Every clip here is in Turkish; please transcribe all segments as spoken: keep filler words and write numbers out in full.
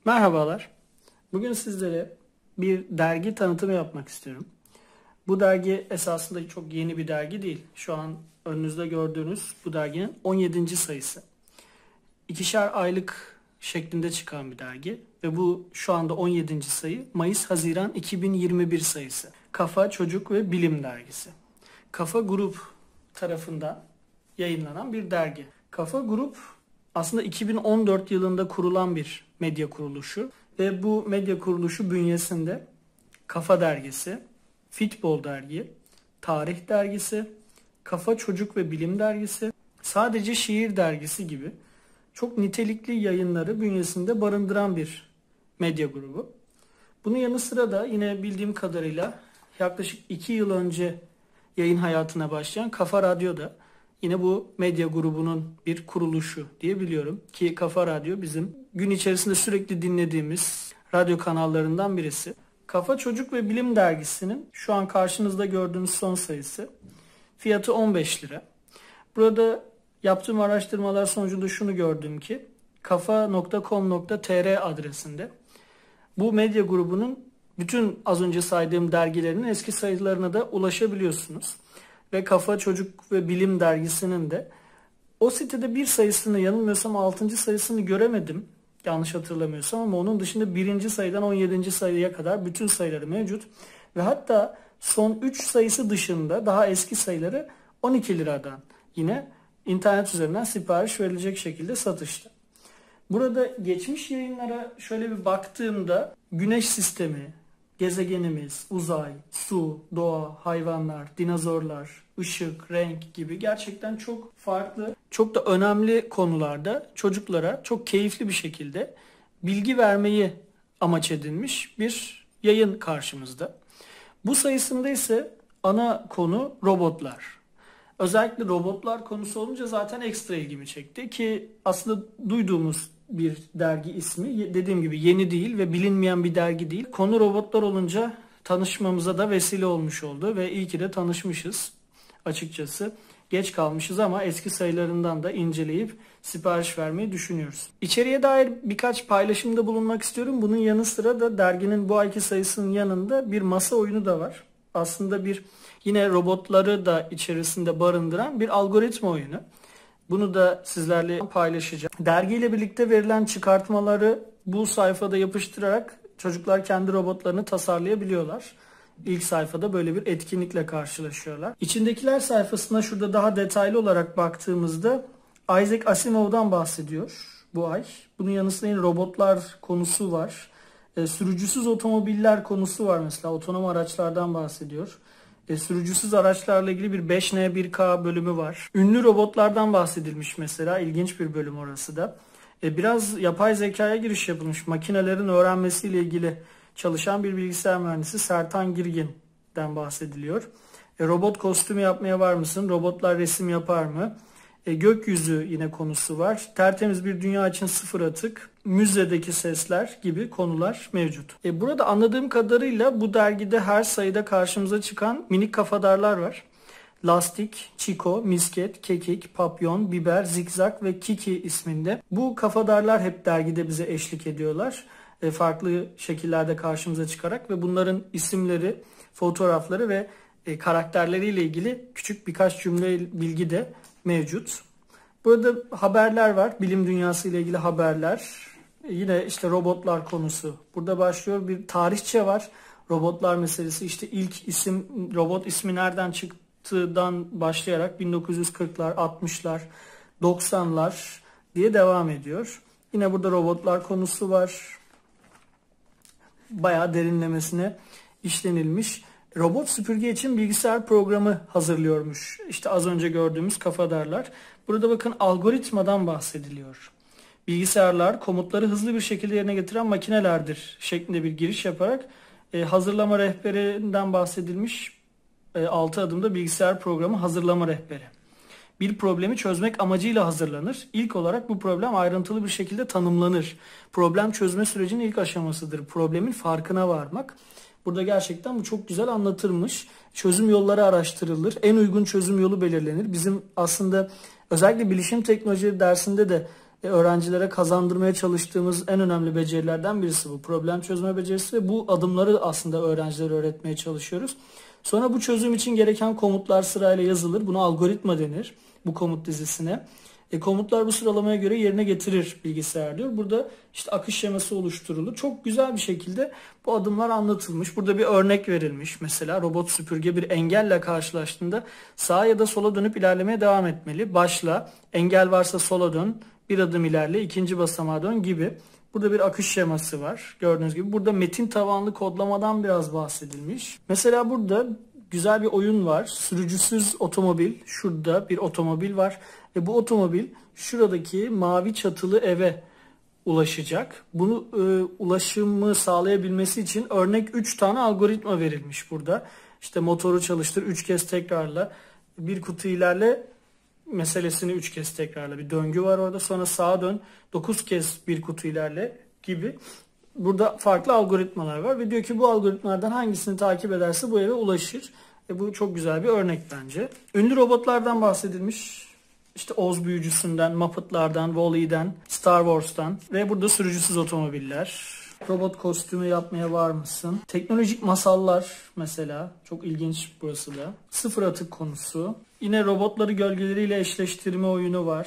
Merhabalar. Bugün sizlere bir dergi tanıtımı yapmak istiyorum. Bu dergi esasında çok yeni bir dergi değil. Şu an önünüzde gördüğünüz bu derginin on yedinci sayısı. İkişer aylık şeklinde çıkan bir dergi ve bu şu anda on yedinci sayı Mayıs-Haziran iki bin yirmi bir sayısı. Kafa Çocuk ve Bilim Dergisi. Kafa Grup tarafından yayınlanan bir dergi. Kafa Grup aslında iki bin on dört yılında kurulan bir medya kuruluşu ve bu medya kuruluşu bünyesinde Kafa Dergisi, Futbol Dergi, Tarih Dergisi, Kafa Çocuk ve Bilim Dergisi, Sadece Şiir Dergisi gibi çok nitelikli yayınları bünyesinde barındıran bir medya grubu. Bunun yanı sıra da yine bildiğim kadarıyla yaklaşık iki yıl önce yayın hayatına başlayan Kafa Radyo da yine bu medya grubunun bir kuruluşu diye biliyorum. Ki Kafa Radyo bizim gün içerisinde sürekli dinlediğimiz radyo kanallarından birisi. Kafa Çocuk ve Bilim Dergisi'nin şu an karşınızda gördüğünüz son sayısı. Fiyatı on beş lira. Burada yaptığım araştırmalar sonucunda şunu gördüm ki kafa nokta com nokta tr adresinde bu medya grubunun bütün az önce saydığım dergilerinin eski sayılarına da ulaşabiliyorsunuz. Ve Kafa Çocuk ve Bilim Dergisi'nin de o sitede bir sayısını, yanılmıyorsam altıncı sayısını göremedim. Yanlış hatırlamıyorsam, ama onun dışında birinci sayıdan on yedinci sayıya kadar bütün sayıları mevcut. Ve hatta son üç sayısı dışında daha eski sayıları on iki liradan yine internet üzerinden sipariş verilecek şekilde satışta. Burada geçmiş yayınlara şöyle bir baktığımda Güneş sistemi, gezegenimiz, uzay, su, doğa, hayvanlar, dinozorlar, ışık, renk gibi gerçekten çok farklı, çok da önemli konularda çocuklara çok keyifli bir şekilde bilgi vermeyi amaç edinmiş bir yayın karşımızda. Bu sayısında ise ana konu robotlar. Özellikle robotlar konusu olunca zaten ekstra ilgimi çekti ki aslında duyduğumuz bir dergi ismi, dediğim gibi yeni değil ve bilinmeyen bir dergi değil. Konu robotlar olunca tanışmamıza da vesile olmuş oldu ve iyi ki de tanışmışız açıkçası. Geç kalmışız ama eski sayılarından da inceleyip sipariş vermeyi düşünüyoruz. İçeriye dair birkaç paylaşımda bulunmak istiyorum. Bunun yanı sıra da derginin bu ayki sayısının yanında bir masa oyunu da var. Aslında bir yine robotları da içerisinde barındıran bir algoritma oyunu. Bunu da sizlerle paylaşacağım. Dergiyle birlikte verilen çıkartmaları bu sayfada yapıştırarak çocuklar kendi robotlarını tasarlayabiliyorlar. İlk sayfada böyle bir etkinlikle karşılaşıyorlar. İçindekiler sayfasına şurada daha detaylı olarak baktığımızda Isaac Asimov'dan bahsediyor bu ay. Bunun yanı sıra yine robotlar konusu var. E, sürücüsüz otomobiller konusu var mesela. Otonom araçlardan bahsediyor. E, sürücüsüz araçlarla ilgili bir beş N bir K bölümü var. Ünlü robotlardan bahsedilmiş mesela. İlginç bir bölüm orası da. E, biraz yapay zekaya giriş yapılmış. Makinelerin öğrenmesiyle ilgili çalışan bir bilgisayar mühendisi Sertan Girgin'den bahsediliyor. E, robot kostümü yapmaya var mısın? Robotlar resim yapar mı? E, gökyüzü yine konusu var. Tertemiz bir dünya için sıfır atık. Müzedeki sesler gibi konular mevcut. E, burada anladığım kadarıyla bu dergide her sayıda karşımıza çıkan minik kafadarlar var. Lastik, Çiko, Misket, Kekik, Papyon, Biber, Zikzak ve Kiki isminde. Bu kafadarlar hep dergide bize eşlik ediyorlar. E, farklı şekillerde karşımıza çıkarak ve bunların isimleri, fotoğrafları ve e, karakterleriyle ilgili küçük birkaç cümle bilgi de mevcut. Burada haberler var. Bilim dünyası ile ilgili haberler. Yine işte robotlar konusu. Burada başlıyor. Bir tarihçe var. Robotlar meselesi. İşte ilk isim, robot ismi nereden çıktığından başlayarak bin dokuz yüz kırklar, altmışlar, doksanlar diye devam ediyor. Yine burada robotlar konusu var. Bayağı derinlemesine işlenilmiş. Robot süpürge için bilgisayar programı hazırlıyormuş. İşte az önce gördüğümüz kafadarlar. Burada bakın algoritmadan bahsediliyor. Bilgisayarlar komutları hızlı bir şekilde yerine getiren makinelerdir şeklinde bir giriş yaparak e, hazırlama rehberinden bahsedilmiş. E, altı adımda bilgisayar programı hazırlama rehberi. Bir problemi çözmek amacıyla hazırlanır. İlk olarak bu problem ayrıntılı bir şekilde tanımlanır. Problem çözme sürecinin ilk aşamasıdır. Problemin farkına varmak. Burada gerçekten bu çok güzel anlatılmış. Çözüm yolları araştırılır. En uygun çözüm yolu belirlenir. Bizim aslında özellikle bilişim teknolojileri dersinde de e, öğrencilere kazandırmaya çalıştığımız en önemli becerilerden birisi bu. Problem çözme becerisi ve bu adımları aslında öğrencilere öğretmeye çalışıyoruz. Sonra bu çözüm için gereken komutlar sırayla yazılır. Buna algoritma denir bu komut dizisine. E, komutlar bu sıralamaya göre yerine getirir bilgisayar diyor. Burada işte akış şeması oluşturulur. Çok güzel bir şekilde bu adımlar anlatılmış. Burada bir örnek verilmiş. Mesela robot süpürge bir engelle karşılaştığında sağa ya da sola dönüp ilerlemeye devam etmeli. Başla, engel varsa sola dön, bir adım ilerle, ikinci basamağa dön gibi. Burada bir akış şeması var. Gördüğünüz gibi burada metin tabanlı kodlamadan biraz bahsedilmiş. Mesela burada güzel bir oyun var. Sürücüsüz otomobil. Şurada bir otomobil var. Ve bu otomobil şuradaki mavi çatılı eve ulaşacak. Bunu e, ulaşımı sağlayabilmesi için örnek üç tane algoritma verilmiş burada. İşte motoru çalıştır, üç kez tekrarla, bir kutu ilerle meselesini üç kez tekrarla. Bir döngü var orada. Sonra sağa dön, dokuz kez bir kutu ilerle gibi. Burada farklı algoritmalar var ve diyor ki bu algoritmalardan hangisini takip ederse bu eve ulaşır. E bu çok güzel bir örnek bence. Ünlü robotlardan bahsedilmiş. İşte Oz Büyücüsü'nden, Muppet'lardan, Wall-E'den, Star Wars'tan ve burada sürücüsüz otomobiller. Robot kostümü yapmaya var mısın? Teknolojik masallar mesela. Çok ilginç burası da. Sıfır atık konusu. Yine robotları gölgeleriyle eşleştirme oyunu var.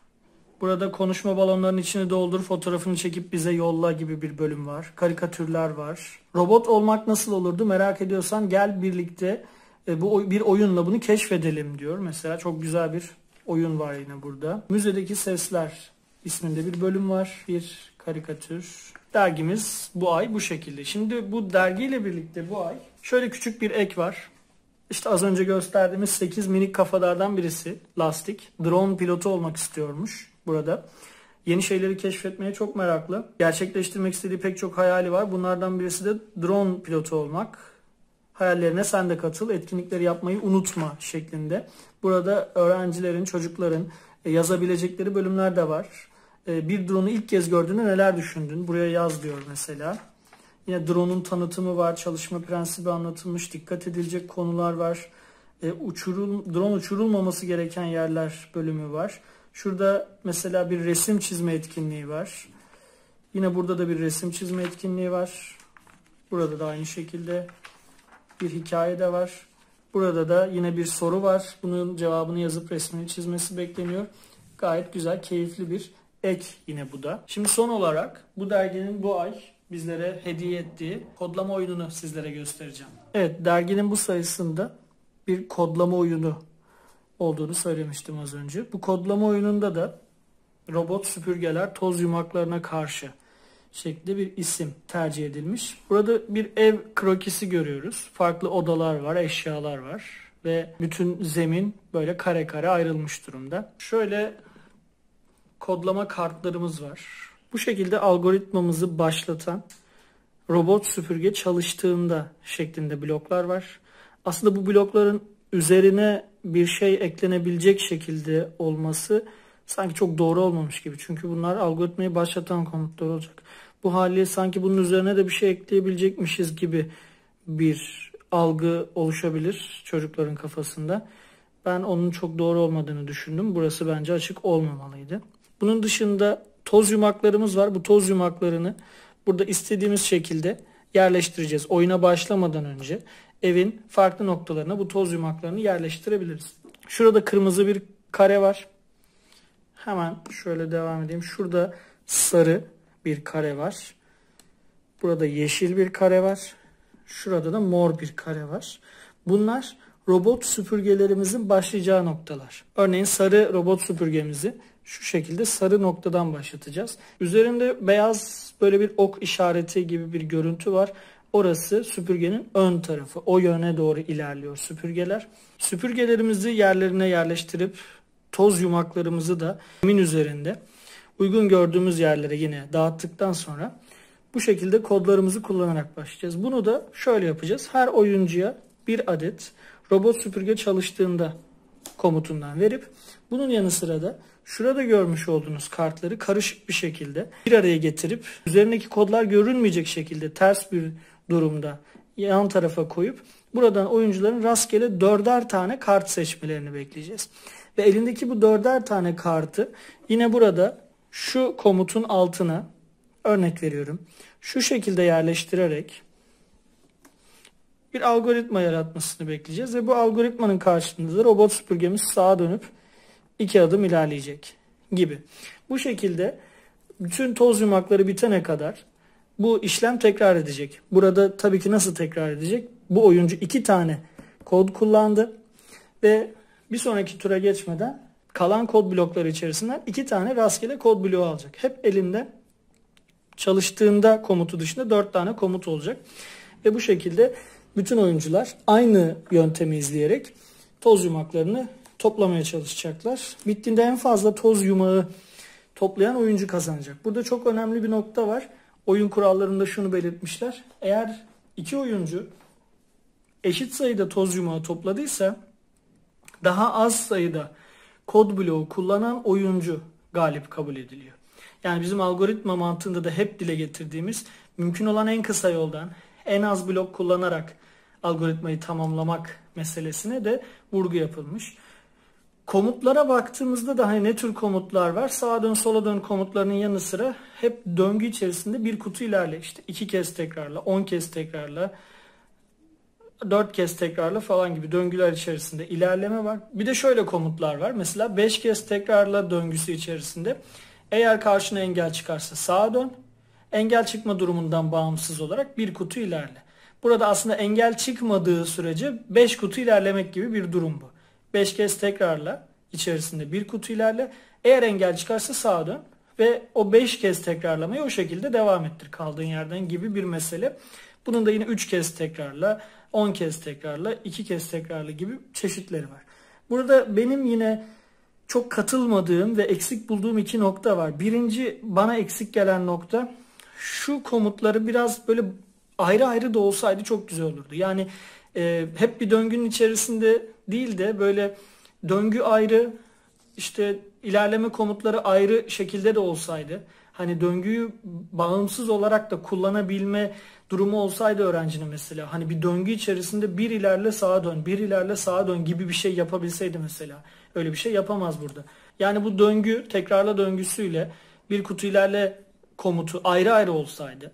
Burada konuşma balonlarının içini doldur, fotoğrafını çekip bize yolla gibi bir bölüm var. Karikatürler var. Robot olmak nasıl olurdu merak ediyorsan gel birlikte e, bu bir oyunla bunu keşfedelim diyor. Mesela çok güzel bir oyun var yine burada. Müzedeki Sesler isminde bir bölüm var. Bir karikatür. Dergimiz bu ay bu şekilde. Şimdi bu dergiyle birlikte bu ay şöyle küçük bir ek var. İşte az önce gösterdiğimiz sekiz minik kafalardan birisi Lastik. Drone pilotu olmak istiyormuş burada. Yeni şeyleri keşfetmeye çok meraklı. Gerçekleştirmek istediği pek çok hayali var. Bunlardan birisi de drone pilotu olmak. Hayallerine sen de katıl, etkinlikleri yapmayı unutma şeklinde. Burada öğrencilerin, çocukların yazabilecekleri bölümler de var. Bir drone'u ilk kez gördüğünde neler düşündün? Buraya yaz diyor mesela. Yine drone'un tanıtımı var, çalışma prensibi anlatılmış, dikkat edilecek konular var. E, uçurul, drone uçurulmaması gereken yerler bölümü var. Şurada mesela bir resim çizme etkinliği var. Yine burada da bir resim çizme etkinliği var. Burada da aynı şekilde bir hikaye de var. Burada da yine bir soru var. Bunun cevabını yazıp resmini çizmesi bekleniyor. Gayet güzel, keyifli bir ek yine bu da. Şimdi son olarak bu derginin bu ay bizlere hediye ettiği kodlama oyununu sizlere göstereceğim. Evet, derginin bu sayısında bir kodlama oyunu olduğunu söylemiştim az önce. Bu kodlama oyununda da robot süpürgeler toz yumaklarına karşı şeklinde bir isim tercih edilmiş. Burada bir ev krokisi görüyoruz. Farklı odalar var, eşyalar var ve bütün zemin böyle kare kare ayrılmış durumda. Şöyle kodlama kartlarımız var. Bu şekilde algoritmamızı başlatan robot süpürge çalıştığında şeklinde bloklar var. Aslında bu blokların üzerine bir şey eklenebilecek şekilde olması sanki çok doğru olmamış gibi. Çünkü bunlar algoritmayı başlatan komutlar olacak. Bu haliyle sanki bunun üzerine de bir şey ekleyebilecekmişiz gibi bir algı oluşabilir çocukların kafasında. Ben onun çok doğru olmadığını düşündüm. Burası bence açık olmamalıydı. Bunun dışında toz yumaklarımız var. Bu toz yumaklarını burada istediğimiz şekilde yerleştireceğiz. Oyuna başlamadan önce evin farklı noktalarına bu toz yumaklarını yerleştirebiliriz. Şurada kırmızı bir kare var. Hemen şöyle devam edeyim. Şurada sarı bir kare var. Burada yeşil bir kare var. Şurada da mor bir kare var. Bunlar robot süpürgelerimizin başlayacağı noktalar. Örneğin sarı robot süpürgemizi şu şekilde sarı noktadan başlatacağız. Üzerinde beyaz böyle bir ok işareti gibi bir görüntü var. Orası süpürgenin ön tarafı. O yöne doğru ilerliyor süpürgeler. Süpürgelerimizi yerlerine yerleştirip toz yumaklarımızı da zemin üzerinde uygun gördüğümüz yerlere yine dağıttıktan sonra bu şekilde kodlarımızı kullanarak başlayacağız. Bunu da şöyle yapacağız. Her oyuncuya bir adet robot süpürge çalıştığında komutundan verip bunun yanı sıra da şurada görmüş olduğunuz kartları karışık bir şekilde bir araya getirip üzerindeki kodlar görünmeyecek şekilde ters bir durumda yan tarafa koyup buradan oyuncuların rastgele dörder tane kart seçmelerini bekleyeceğiz. Ve elindeki bu dörder tane kartı yine burada şu komutun altına örnek veriyorum. Şu şekilde yerleştirerek bir algoritma yaratmasını bekleyeceğiz ve bu algoritmanın karşılığında da robot süpürgemiz sağa dönüp iki adım ilerleyecek gibi. Bu şekilde bütün toz yumakları bitene kadar bu işlem tekrar edecek. Burada tabii ki nasıl tekrar edecek? Bu oyuncu iki tane kod kullandı ve bir sonraki tura geçmeden kalan kod blokları içerisinden iki tane rastgele kod bloğu alacak. Hep elinde çalıştığında komutu dışında dört tane komut olacak. Ve bu şekilde bütün oyuncular aynı yöntemi izleyerek toz yumaklarını toplamaya çalışacaklar. Bittiğinde en fazla toz yumağı toplayan oyuncu kazanacak. Burada çok önemli bir nokta var. Oyun kurallarında şunu belirtmişler. Eğer iki oyuncu eşit sayıda toz yumağı topladıysa daha az sayıda kod bloğu kullanan oyuncu galip kabul ediliyor. Yani bizim algoritma mantığında da hep dile getirdiğimiz mümkün olan en kısa yoldan en az blok kullanarak algoritmayı tamamlamak meselesine de vurgu yapılmış. Komutlara baktığımızda da hani ne tür komutlar var? Sağa dön sola dön komutlarının yanı sıra hep döngü içerisinde bir kutu ilerle. İşte iki kez tekrarla, on kez tekrarla, dört kez tekrarla falan gibi döngüler içerisinde ilerleme var. Bir de şöyle komutlar var. Mesela beş kez tekrarla döngüsü içerisinde eğer karşına engel çıkarsa sağa dön. Engel çıkma durumundan bağımsız olarak bir kutu ilerle. Burada aslında engel çıkmadığı sürece beş kutu ilerlemek gibi bir durum bu. beş kez tekrarla içerisinde bir kutu ilerle. Eğer engel çıkarsa sağa dön ve o beş kez tekrarlamayı o şekilde devam ettir kaldığın yerden gibi bir mesele. Bunun da yine üç kez tekrarla, on kez tekrarla, iki kez tekrarla gibi çeşitleri var. Burada benim yine çok katılmadığım ve eksik bulduğum iki nokta var. Birinci bana eksik gelen nokta şu komutları biraz böyle ayrı ayrı da olsaydı çok güzel olurdu. Yani e, hep bir döngünün içerisinde değil de böyle döngü ayrı, işte ilerleme komutları ayrı şekilde de olsaydı. Hani döngüyü bağımsız olarak da kullanabilme durumu olsaydı öğrencinin mesela. Hani bir döngü içerisinde bir ilerle sağa dön, bir ilerle sağa dön gibi bir şey yapabilseydi mesela. Öyle bir şey yapamaz burada. Yani bu döngü tekrarla döngüsüyle bir kutu ilerle komutu ayrı ayrı olsaydı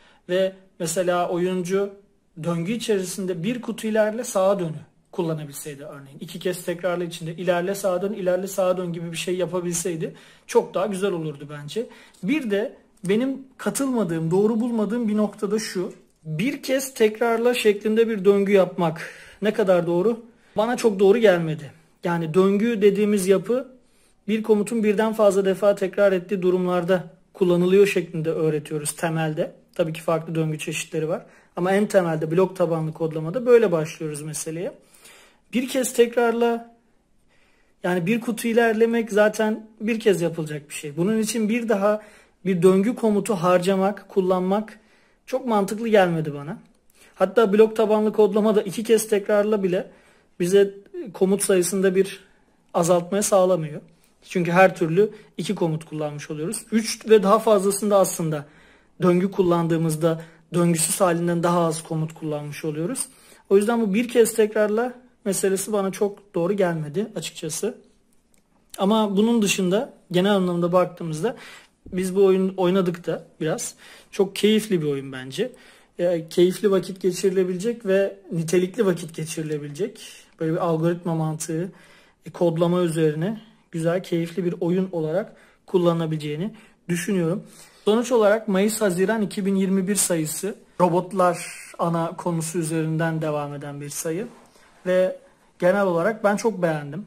ve mesela oyuncu döngü içerisinde bir kutu ilerle sağa dönü kullanabilseydi örneğin. İki kez tekrarla içinde ilerle sağa dön, ilerle sağa dön gibi bir şey yapabilseydi çok daha güzel olurdu bence. Bir de benim katılmadığım, doğru bulmadığım bir noktada şu. Bir kez tekrarla şeklinde bir döngü yapmak ne kadar doğru? Bana çok doğru gelmedi. Yani döngü dediğimiz yapı bir komutun birden fazla defa tekrar ettiği durumlarda kullanılıyor şeklinde öğretiyoruz temelde. Tabii ki farklı döngü çeşitleri var. Ama en temelde blok tabanlı kodlamada böyle başlıyoruz meseleye. Bir kez tekrarla, yani bir kutu ilerlemek zaten bir kez yapılacak bir şey. Bunun için bir daha bir döngü komutu harcamak, kullanmak çok mantıklı gelmedi bana. Hatta blok tabanlı kodlamada iki kez tekrarla bile bize komut sayısında bir azaltmaya sağlamıyor. Çünkü her türlü iki komut kullanmış oluyoruz. üç ve daha fazlasında aslında döngü kullandığımızda döngüsüz halinden daha az komut kullanmış oluyoruz. O yüzden bu bir kez tekrarla meselesi bana çok doğru gelmedi açıkçası. Ama bunun dışında genel anlamda baktığımızda biz bu oyun oynadık da biraz. Çok keyifli bir oyun bence. Yani keyifli vakit geçirilebilecek ve nitelikli vakit geçirilebilecek. Böyle bir algoritma mantığı, kodlama üzerine güzel, keyifli bir oyun olarak kullanılabileceğini düşünüyorum. Sonuç olarak Mayıs-Haziran iki bin yirmi bir sayısı robotlar ana konusu üzerinden devam eden bir sayı. Ve genel olarak ben çok beğendim.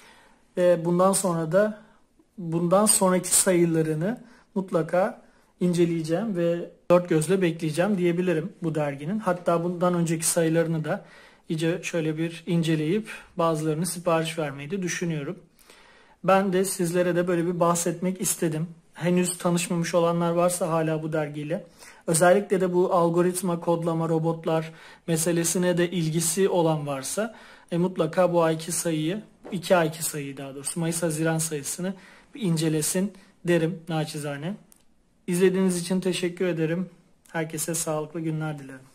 Ve bundan sonra da bundan sonraki sayılarını mutlaka inceleyeceğim ve dört gözle bekleyeceğim diyebilirim bu derginin. Hatta bundan önceki sayılarını da iyice şöyle bir inceleyip bazılarını sipariş vermeyi de düşünüyorum. Ben de sizlere de böyle bir bahsetmek istedim. Henüz tanışmamış olanlar varsa hala bu dergiyle. Özellikle de bu algoritma, kodlama, robotlar meselesine de ilgisi olan varsa e, mutlaka bu ayki sayıyı, iki ayki sayıyı daha doğrusu Mayıs-Haziran sayısını bir incelesin derim naçizane. İzlediğiniz için teşekkür ederim. Herkese sağlıklı günler dilerim.